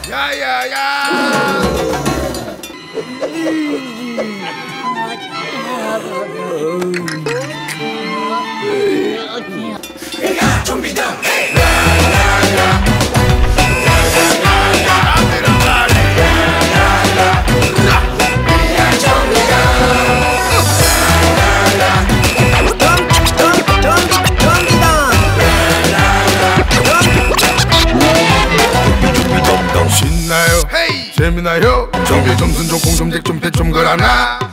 야야야. 준비다. 신나요? 재미나요? 정비 좀 순종 공좀 댁 좀 배 좀 걸어놔.